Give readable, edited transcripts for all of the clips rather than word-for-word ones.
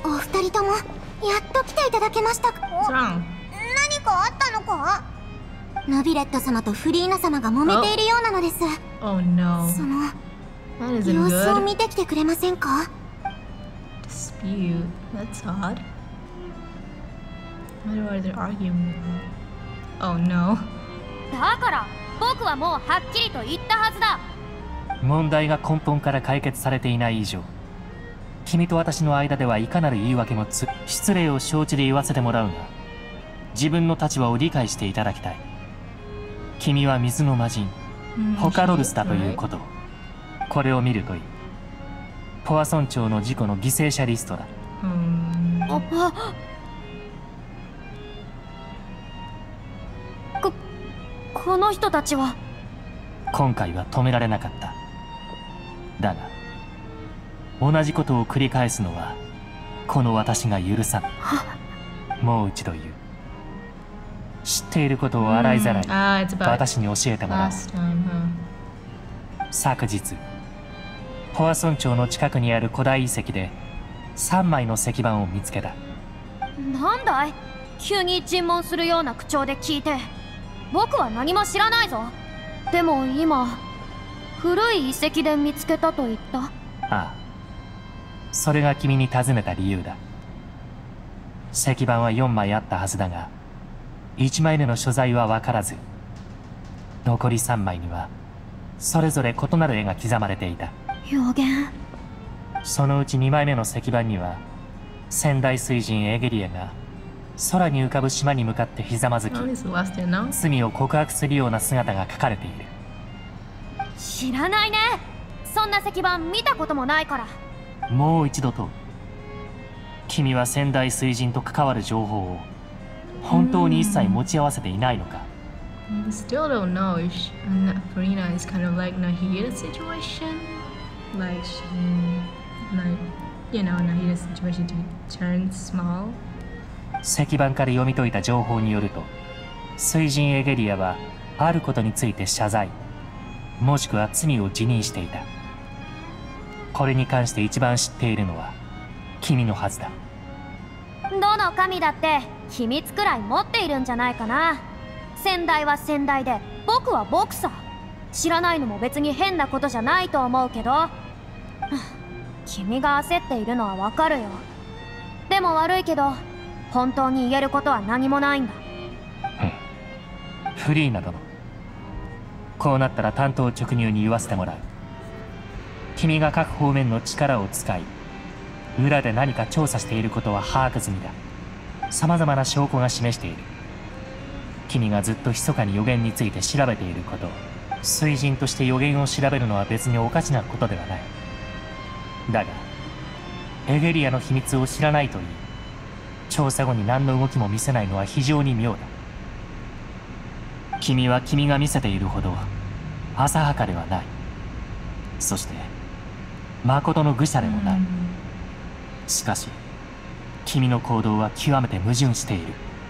お二人ともやっと来ていただけましたか。 What's wrong? 何かあったのか。ナビレット様とフリーナ様が揉めているようなのです。 Oh no. その That isn't 様子を good. 見てきてくれませんか。 Dispute. That's odd. I wonder why they're arguing. Oh no. だから僕はもうはっきりと言ったはずだ。 問題が根本から解決されていない以上、君と私の間ではいかなる言い訳も失礼を承知で言わせてもらうが、自分の立場を理解していただきたい。君は水の魔人、ホカロルスだということを。これを見るといい。ポアソン町の事故の犠牲者リストだ。 この人たちは。 今回は止められなかった。だが同じことを繰り返すのはこの私が許さない。もう一度言う。知っていることを洗いざらい私に教えてもらう。昨日ポアソン町の近くにある古代遺跡で3枚の石板を見つけた。 なんだい、急に尋問するような口調で聞いて。僕は何も知らないぞ。でも今古い遺跡で見つけたと言った。 ああ、それが君に尋ねた理由だ。石板は4枚あったはずだが1枚目の所在は分からず、残り3枚にはそれぞれ異なる絵が刻まれていた。 予言。 そのうち2枚目の石板には仙台水神エゲリアが空に浮かぶ島に向かってひざまずき、罪を告白するような姿が描かれている。 知らないね。そんな石板見たこともないから。 もう一度と。君は仙台水神と関わる情報を本当に一切持ち合わせていないのか。 Still don't know if Farina is kind of like Nahida's situation. Like, you know, Nahida's situation turns small. 石板から読み解いた情報によると、水神エゲリアはあることについて謝罪、もしくは罪を辞任していた。これに関して一番知っているのは君のはずだ。 どの神だって秘密くらい持っているんじゃないかな。先代は先代で僕は僕さ。知らないのも別に変なことじゃないと思うけど君が焦っているのはわかるよ。でも悪いけど本当に言えることは何もないんだ。 フリーナ殿、こうなったら単刀直入に言わせてもらう。君が各方面の力を使い裏で何か調査していることは把握済みだ。様々な証拠が示している。君がずっと密かに予言について調べていること、水神として予言を調べるのは別におかしなことではない。だがエゲリアの秘密を知らないといい、調査後に何の動きも見せないのは非常に妙だ。君は君が見せているほど浅はかではない。そして誠の愚者でもない。しかし君の行動は極めて矛盾している。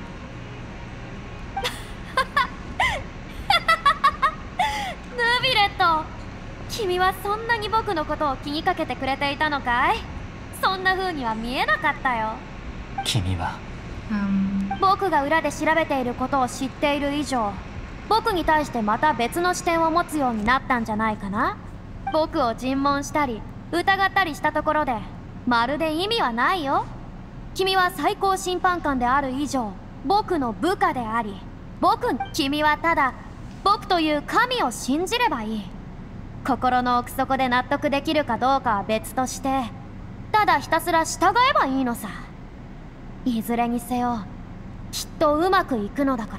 ヌビレット、君はそんなに僕のことを気にかけてくれていたのかい。そんな風には見えなかったよ。 君は僕が裏で調べていることを知っている以上、僕に対してまた別の視点を持つようになったんじゃないかな。僕を尋問したり疑ったりしたところでまるで意味はないよ。君は最高審判官である以上僕の部下であり、君はただ僕という神を信じればいい。心の奥底で納得できるかどうかは別として、ただひたすら従えばいいのさ。いずれにせよきっとうまくいくのだから。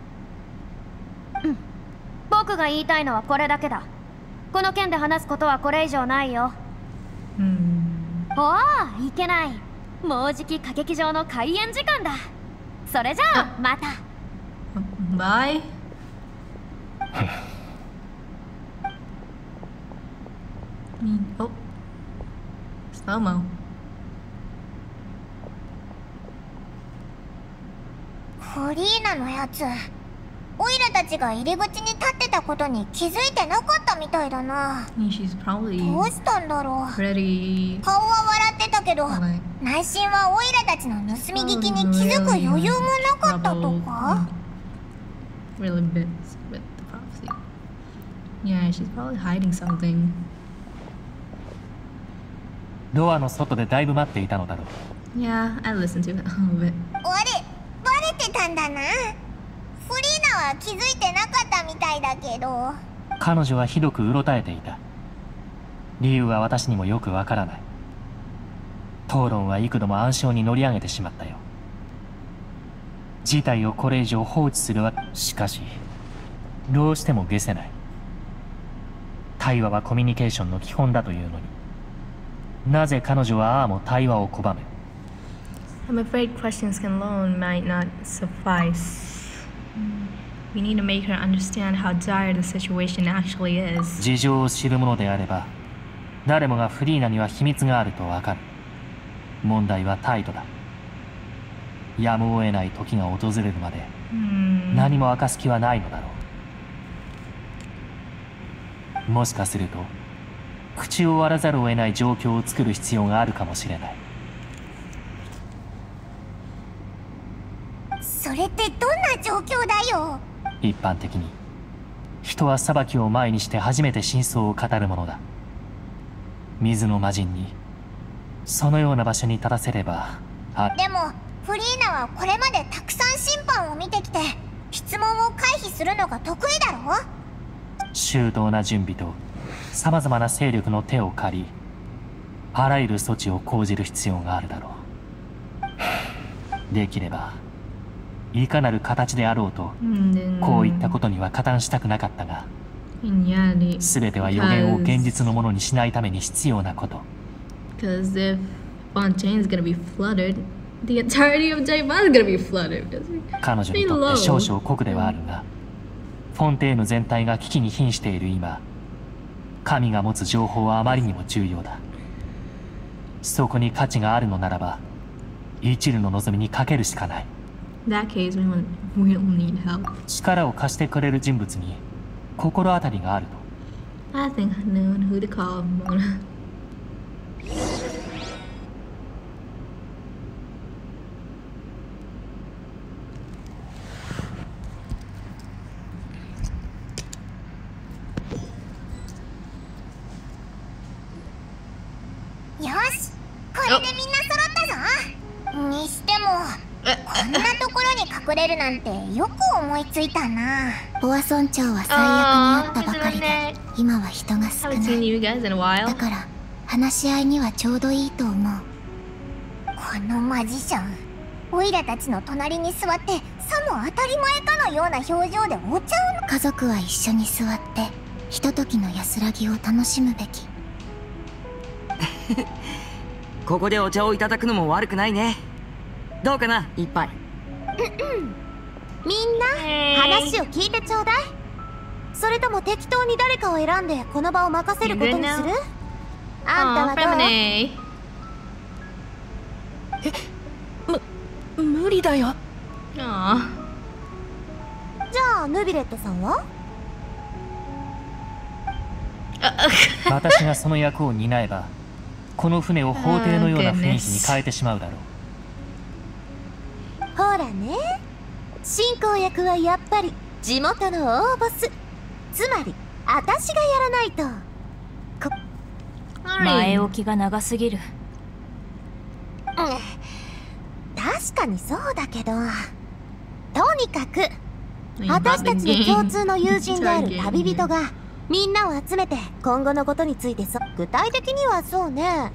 僕が言いたいのはこれだけだ。この件で話すことはこれ以上ないよ。おお、いけない。もうじき歌劇場の開演時間だ。それじゃあまた。 バイ。お、スローモ。 フリーナのやつオイラたちが入り口に立ってたことに気づいてなかったみたいだな。 I mean, she's probably どうしたんだろう。 pretty 顔は笑ってたけど、 like 内心はオイラたちの盗み聞きに気づく余裕もなかったとか。 really bits with the prophecy. Yeah, she's probably hiding something. ドアの外でだいぶ待っていたのだろう。 Yeah, I listened to it a little bit. バレてたんだな。フリーナは気づいてなかったみたいだけど。 彼女はひどくうろたえていた。理由は私にもよくわからない。討論は幾度も暗礁に乗り上げてしまったよ。事態をこれ以上放置するわ。しかしどうしても解せない。対話はコミュニケーションの基本だというのに、なぜ彼女はああも対話を拒む。 I'm afraid questions alone might not suffice. We need to make her understand how dire the situation actually is. 事情を知るものであれば、誰もがフリーナには秘密があるとわかる。問題は態度だ。やむを得ない時が訪れるまで、何も明かす気はないのだろう。もしかすると、口を割らざるを得ない状況を作る必要があるかもしれない。 それってどんな状況だよ。 一般的に人は裁きを前にして初めて真相を語るものだ。水の魔人にそのような場所に立たせれば。 でもフリーナはこれまでたくさん審判を見てきて、質問を回避するのが得意だろ。 周到な準備とさまざまな勢力の手を借り、あらゆる措置を講じる必要があるだろう。できればいかなる形であろうと、こういったことには加担したくなかったが、全ては予言を現実のものにしないために必要なこと。 Because if Fontaine is gonna be flooded, the entirety of Jaiba is gonna be flooded. 彼女にとって少々酷ではあるが、フォンテーヌ全体が危機に瀕している今、神が持つ情報はあまりにも重要だ。そこに価値があるのならば、一縷の望みにかけるしかない。 In that case, we don't need help. 力を貸してくれる人物に心当たりがあると。 I think I know who to call. Mona. よし、これでみんな揃ったぞ。にしてもこんなところに隠れるなんてよく思いついたな。ボア村長は最悪にあったばかりで、今は人が少 Haven't な seen い。 you guys in a だ while. から話し合いにはちょうどいいと思う。このマジシャン、オイラたちの隣に座ってさも当たり前かのような表情でお茶を。家族は一緒に座ってひとときの安らぎを楽しむべき。 ここでお茶をいただくのも悪くないね。どうかな、一杯。 みんな話を聞いてちょうだい。それとも適当に誰かを選んでこの場を任せることにする？あんたはどう？ Feminine. 無理だよ。 Aw. じゃあヌビレットさんは？ 私がその役を担えば、この船を法廷のような雰囲気に変えてしまうだろう。 ほらね、進行役はやっぱり地元の大ボス、つまり私がやらないと。 前置きが長すぎる。 確かにそうだけど、とにかく私たちの共通の友人である旅人がみんなを集めて今後のことについて具体的にはそうね、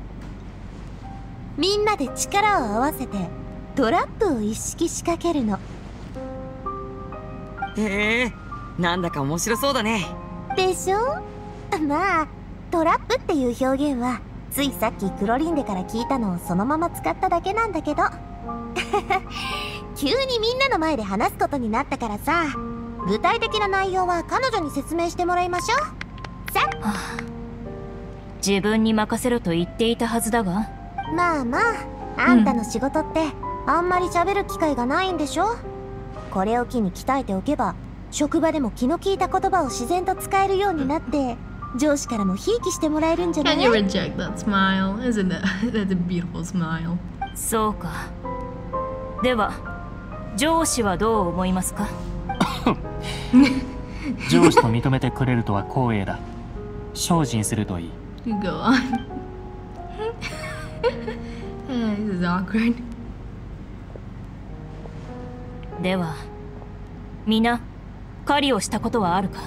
みんなで力を合わせてトラップを一式仕掛けるの。 へえ、なんだか面白そうだね。 でしょ。まあトラップっていう表現はついさっきクロリンデから聞いたのをそのまま使っただけなんだけど急にみんなの前で話すことになったからさ、具体的な内容は彼女に説明してもらいましょう。さあ、 自分に任せろと言っていたはずだが。 まあまあ、あんたの仕事ってあんまり喋る機会がないんでしょ。 これを機に鍛えておけば職場でも気の利いた言葉を自然と使えるようになって上司からもひいきしてもらえるんじゃない？ Can you reject that smile? Isn't that that's a beautiful smile? そうか。では上司はどう思いますか？ 上司と認めてくれるとは光栄だ。精進するといい。 You go on. This is awkward. では皆狩りをしたことはあるか？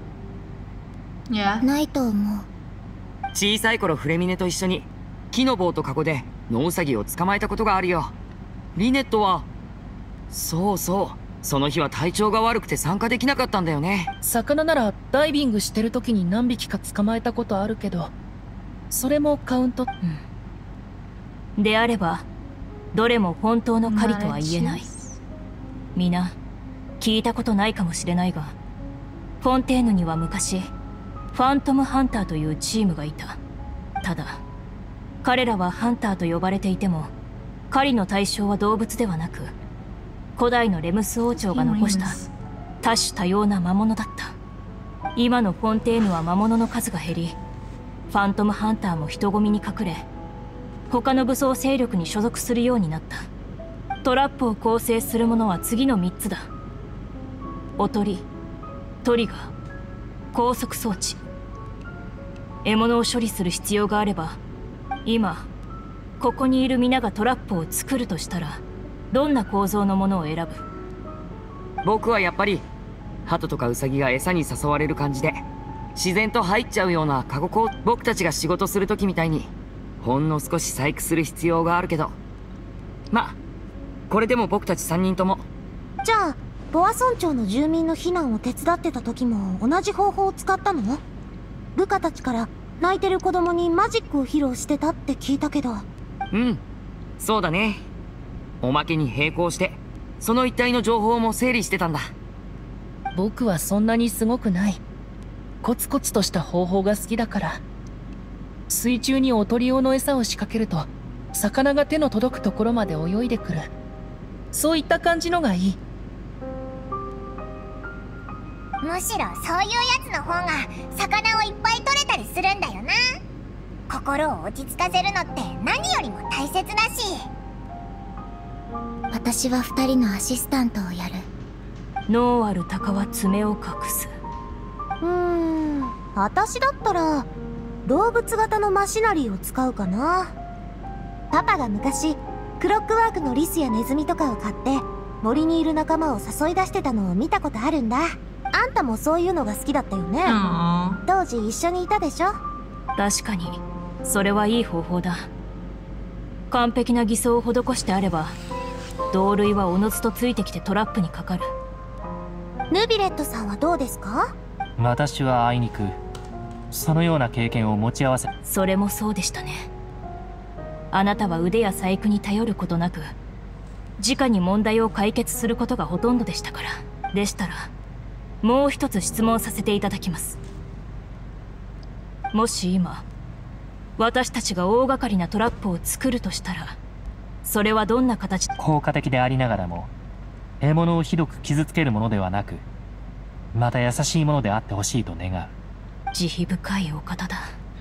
Yeah. ないと思う。 小さい頃フレミネと一緒に木の棒とカゴでノウサギを捕まえたことがあるよ。リネットはそうそう、その日は体調が悪くて参加できなかったんだよね。 魚ならダイビングしてる時に何匹か捕まえたことあるけど、それもカウント。 であればどれも本当の狩りとは言えない。皆聞いたことないかもしれないが、フォンテーヌには昔ファントムハンターというチームがいた。ただ彼らはハンターと呼ばれていても狩りの対象は動物ではなく、古代のレムス王朝が残した多種多様な魔物だった。今のフォンテーヌは魔物の数が減り、ファントムハンターも人混みに隠れ、他の武装勢力に所属するようになった。トラップを構成するものは次の3つだ。おとり、トリガー、拘束装置。獲物を処理する必要があれば、今ここにいる皆がトラップを作るとしたらどんな構造のものを選ぶ？ 僕はやっぱり鳩とかウサギが餌に誘われる感じで自然と入っちゃうようなカゴを僕たちが仕事する時みたいにほんの少し細工する必要があるけど、まあこれでも僕たち3人とも。 じゃあボア村長の住民の避難を手伝ってた時も同じ方法を使ったの？部下たちから泣いてる子供にマジックを披露してたって聞いたけど。 うん、そうだね。おまけに並行してその一帯の情報も整理してたんだ。 僕はそんなにすごくない。コツコツとした方法が好きだから。水中におとり用の餌を仕掛けると魚が手の届くところまで泳いでくる。そういった感じのがいい。 むしろそういうやつの方が魚をいっぱい取れたりするんだよな。心を落ち着かせるのって何よりも大切だし。 私は2人のアシスタントをやる。 ノーアルタカは爪を隠す。 私だったら動物型のマシナリーを使うかな。パパが昔クロックワークのリスやネズミとかを買って森にいる仲間を誘い出してたのを見たことあるんだ。あんたもそういうのが好きだったよね。当時一緒にいたでしょ。 確かにそれはいい方法だ。完璧な偽装を施してあれば同類はおのずとついてきてトラップにかかる。 ヌビレットさんはどうですか？ 私はあいにくそのような経験を持ち合わせ。 それもそうでしたね。あなたは腕や細工に頼ることなく直に問題を解決することがほとんどでしたから。でしたらもう一つ質問させていただきます。もし今私たちが大掛かりなトラップを作るとしたら、それはどんな形？ 効果的でありながらも獲物をひどく傷つけるものではなく、また優しいものであってほしいと願う。 慈悲深いお方だ。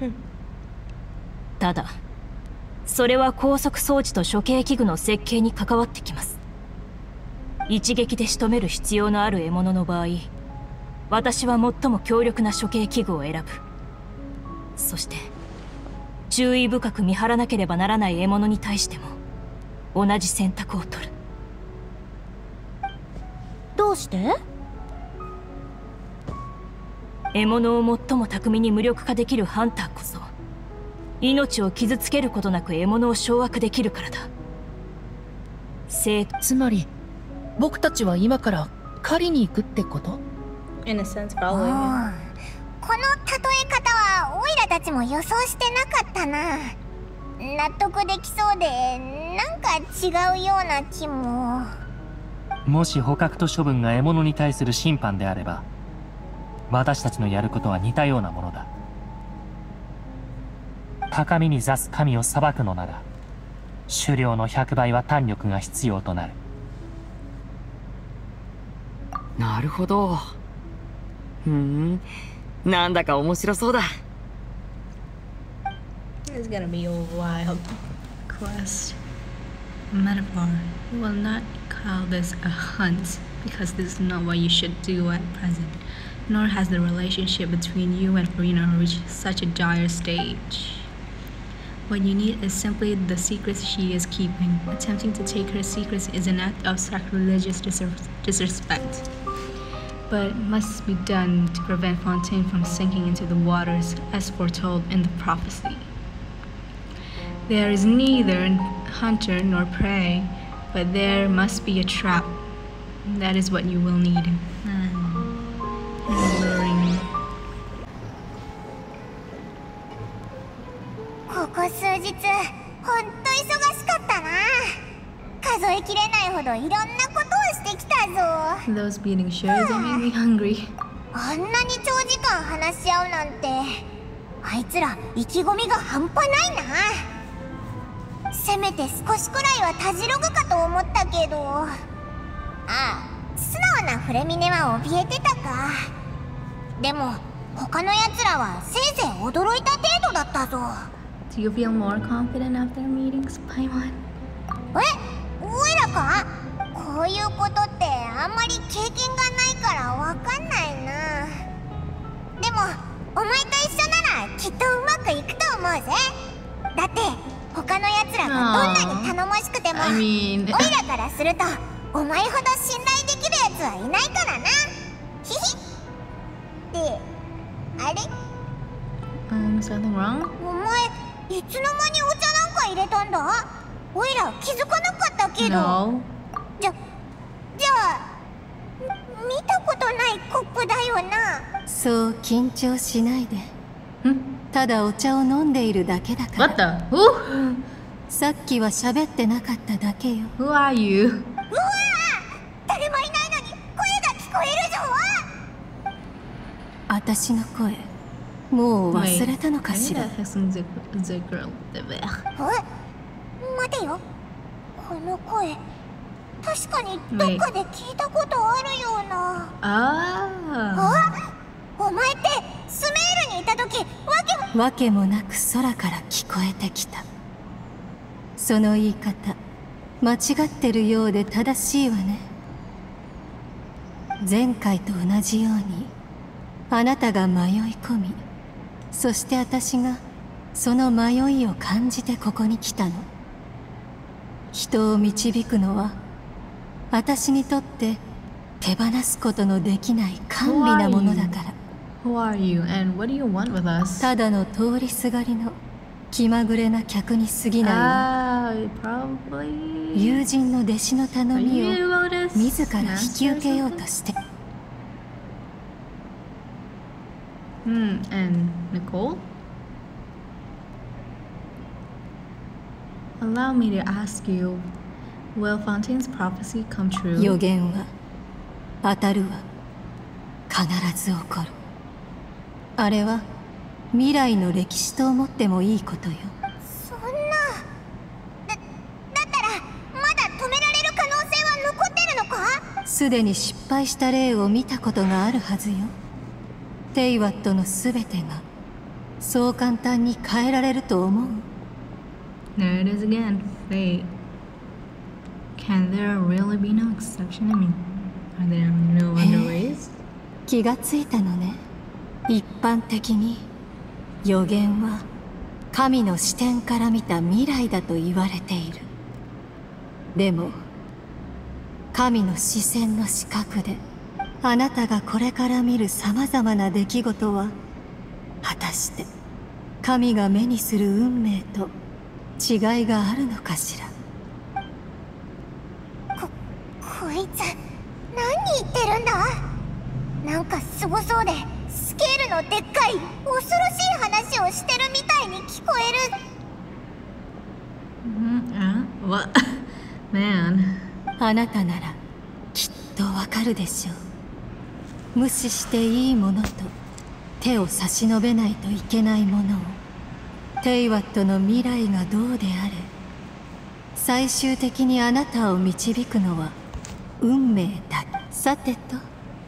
ただそれは拘束装置と処刑器具の設計に関わってきます。一撃で仕留める必要のある獲物の場合、私は最も強力な処刑器具を選ぶ。そして注意深く見張らなければならない獲物に対しても同じ選択を取る。 どうして？ 獲物を最も巧みに無力化できるハンターこそ命を傷つけることなく獲物を掌握できるからだ。 つまり僕たちは今から狩りに行くってこと？ In a sense, probably. この例え方はオイラたちも予想してなかったな。納得できそうでなんか違うような気も。 もし捕獲と処分が獲物に対する審判であれば、私たちのやることは似たようなものだ。高みに座す神を裁くのなら狩猟の100倍は胆力が必要となる。 なるほど。なんだか面白そうだ。 It's gonna be a wild quest. Metaphor. You will not call this a hunt because this is not what you should do at present. Nor has the relationship between you and Farina reached such a dire stage. What you need is simply the secrets she is keeping. Attempting to take her secrets is an act of sacrilegious disrespect, but must be done to prevent Fontaine from sinking into the waters as foretold in the prophecy. There is neither hunter nor prey, but there must be a trap. That is what you will need. Alluring. ここ数日ほんと忙しかったな。数えきれないほどいろんなことをしてきたぞ。 Those beating shows that make me hungry. あんなに長時間話し合うなんて、あいつら意気込みが半端ないな。せめて少しくらいはたじろぐかと思ったけど、ああ、素直なフレミネは怯えてたか。でも他のやつらはせいぜい驚いた程度だったぞ。 Do you feel more confident after meetings, Paimon? おいらか？こういうことってあんまり経験がないからわかんないな。でもお前と一緒ならきっとうまくいくと思うぜ。だって他のやつらがどんなに頼もしくても、おいらからするとお前ほど信頼できるやつはいないからな。ヒヒってあれ Something wrong? お前いつの間にお茶なんか入れたんだ？おいら気づかなかったけど。 No. じゃあ見たことないコップだよな。 そう緊張しないで。ただお茶を飲んでいるだけだから。 What the? Who? さっきは喋ってなかっただけよ。 Who are you? うわ誰もいないのに声が聞こえるぞ。 私の声もう忘れたのかしら。 待てよ、この声確かにどっかで聞いたことあるような。お前ってスメールにいた時わけもなく空から聞こえてきた。その言い方間違ってるようで正しいわね。前回と同じようにあなたが迷い込み、そして私がその迷いを感じてここに来たの。人を導くのは私にとって手放すことのできない甘美なものだから。 Who are you and what do you want with us? ただの通りすがりの気まぐれな客に過ぎないわ。 Probably. 友人の弟子の頼みを自ら引き受けようとして。 And Nicole? Allow me to ask you, will Fontaine's prophecy come true? 予言は当たるわ。必ず起こる。あれは未来の歴史と思ってもいいことよ。 そんな。だったらまだ止められる可能性は残ってるのか？ すでに失敗した例を見たことがあるはずよ。テイワットのすべてがそう簡単に変えられると思う？ There it is again. Fate. Can there really be no exception? I mean, are there no other ways? 気がついたのね。一般的に予言は神の視点から見た未来だと言われている。でも神の視線の視覚であなたがこれから見るさまざまな出来事は果たして神が目にする運命と違いがあるのかしら。 こいつ何言ってるんだ？なんかすごそうでスケールのでっかい恐ろしい話をしてるみたいに聞こえる。 What? Man. あなたならきっとわかるでしょう。無視していいものと手を差し伸べないといけないものを。テイワットの未来がどうであれ、最終的にあなたを導くのは運命だ。さてと、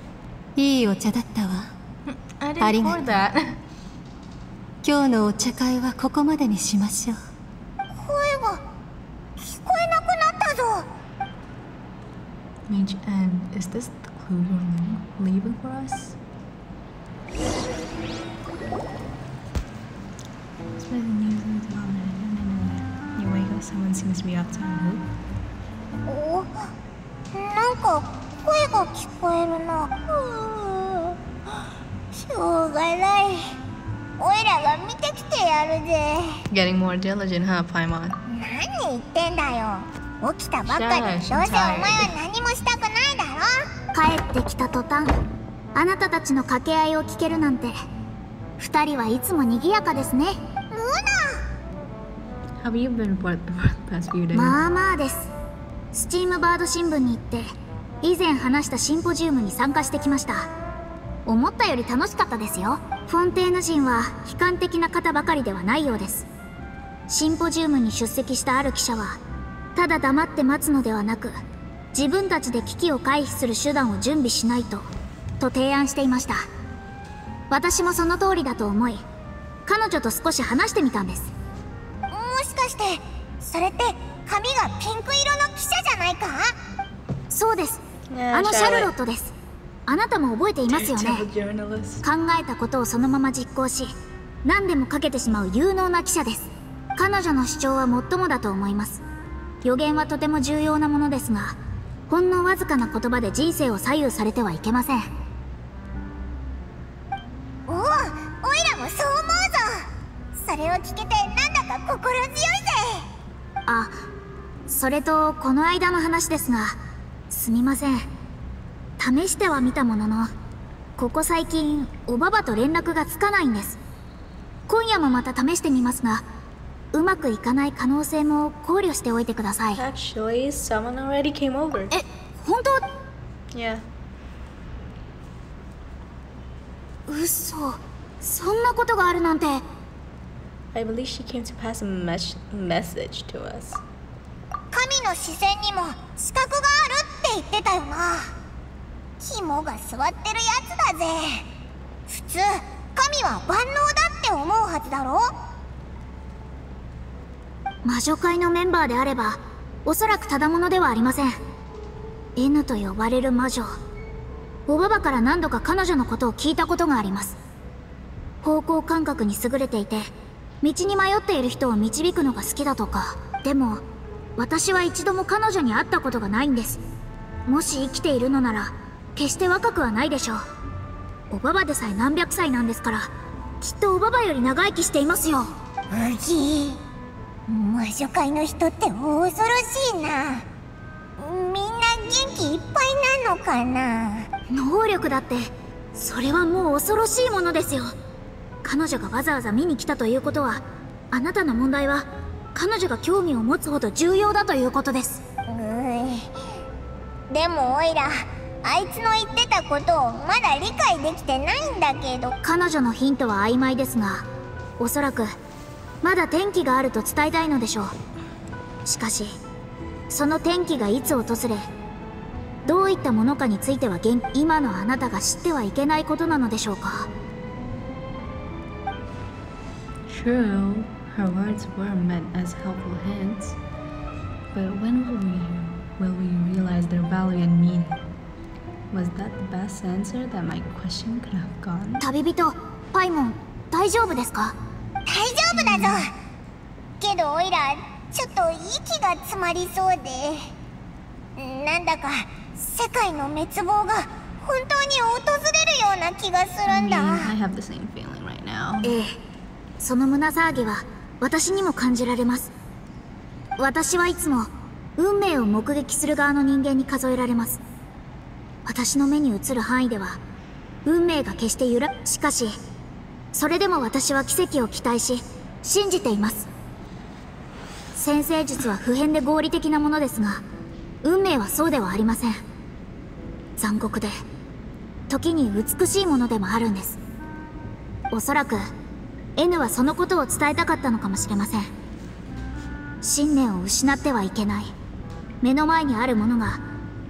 いいお茶だったわ。 I didn't pour that. 今日のお茶会はここまでにしましょう。 声が聞こえなくなったぞ。 Mage End, is this the clue you're leaving for us? You wake up, someone seems to be outside. お、なんか声が聞こえるな。しょうがない。おいらが見てきてやるぜ。 Getting more diligent, huh, Paimon? 何言ってんだよ。起きたばっかでどうせお前は何もしたくないだろ。 帰ってきた途端、あなたたちの掛け合いを聞けるなんて、二人はいつも賑やかですね。 Have you been for the past few days? まあまあです。スチームバード新聞に行って以前話したシンポジウムに参加してきました。思ったより楽しかったですよ。フォンテーヌ人は悲観的な方ばかりではないようです。シンポジウムに出席したある記者は、ただ黙って待つのではなく、自分たちで危機を回避する手段を準備しないと提案していました。私もその通りだと思い、彼女と少し話してみたんです。 もしかしてそれって髪がピンク色の記者じゃないか？ そうです。 Yeah, あのシャルロットです。あなたも覚えていますよね。 journalist. 考えたことをそのまま実行し、何でもかけてしまう有能な記者です。彼女の主張はもっともだと思います。予言はとても重要なものですが、ほんのわずかな言葉で人生を左右されてはいけません。 おお、おいらもそう思うぞ。それを聞けてなんだか心強いぜ。 あ、それとこの間の話ですが、すみません。試してはみたものの、ここ最近おばばと連絡がつかないんです。今夜もまた試してみますが、うまくいかない可能性も考慮しておいてください。 Actually, someone already came over. え、本当？ Yeah. 嘘、そんなことがあるなんて。 I believe she came to pass a message to us. 神の視線にも資格があるって言ってたよな。肝が座ってるやつだぜ。普通神は万能だって思うはずだろ。 魔女会のメンバーであれば、おそらくただ者ではありません。N と呼ばれる魔女、おばばから何度か彼女のことを聞いたことがあります。方向感覚に優れていて、道に迷っている人を導くのが好きだとか。でも私は一度も彼女に会ったことがないんです。もし生きているのなら決して若くはないでしょう。おばばでさえ何百歳なんですから、きっとおばばより長生きしていますよ。 うぎ、魔女界の人って恐ろしいな。みんな元気いっぱいなのかな。 能力だって、それはもう恐ろしいものですよ。彼女がわざわざ見に来たということは、あなたの問題は彼女が興味を持つほど重要だということです。 でもおいら、あいつの言ってたことをまだ理解できてないんだけど。 彼女のヒントは曖昧ですが、おそらくまだ転機があると伝えたいのでしょう。しかしその転機がいつ訪れ、どういったものかについては今のあなたが知ってはいけないことなのでしょうか。 True, her words were meant as helpful hints, but when will we realize their value and meaning? Was that the best answer that my question could have gotten? 旅人パイモン、大丈夫ですか？ 大丈夫だぞ。けどおいらちょっと息が詰まりそうで、なんだか世界の滅亡が本当に訪れるような気がするんだ。 I have the same feeling right now. ええ、その胸騒ぎは私にも感じられます。私はいつも運命を目撃する側の人間に数えられます。私の目に映る範囲では運命が決してしかしそれでも私は奇跡を期待し信じています。占星術は普遍で合理的なものですが、運命はそうではありません。残酷で時に美しいものでもあるんです。おそらく N はそのことを伝えたかったのかもしれません。信念を失ってはいけない。目の前にあるものが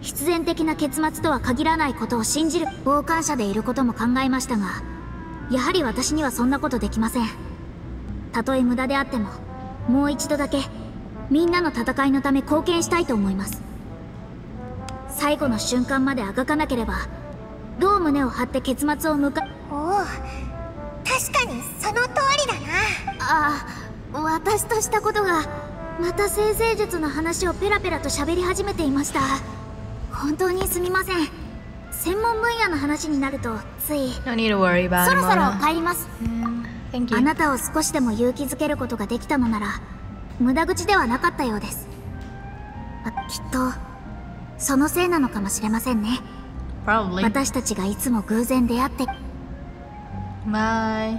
必然的な結末とは限らないことを信じる傍観者でいることも考えましたが、やはり私にはそんなことできません。たとえ無駄であってももう一度だけみんなの戦いのため貢献したいと思います。最後の瞬間まであがかなければどう胸を張って結末を迎え。 おお、確かにその通りだな。 ああ、私としたことがまた生成術の話をペラペラと喋り始めていました。本当にすみません。専門分野の話になるとつい。 No need to worry about it, そろそろ Mona. 帰ります。 Thank あ you. なたを少しでも勇気づけることができたのなら無駄口ではなかったようです。きっとそのせいなのかもしれませんね。 Probably. 私たちがいつも偶然出会って。 Bye.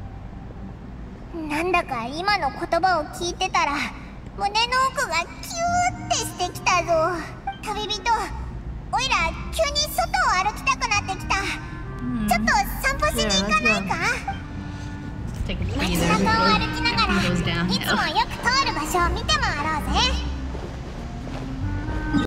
なんだか今の言葉を聞いてたら胸の奥がキューってしてきたぞ。旅人、おいら急に外を歩きたくなってきた。ちょっと散歩しに行かないか？ Take a 街 breather. 中を歩きながら It goes いつも downhill. よく通る場所を見て回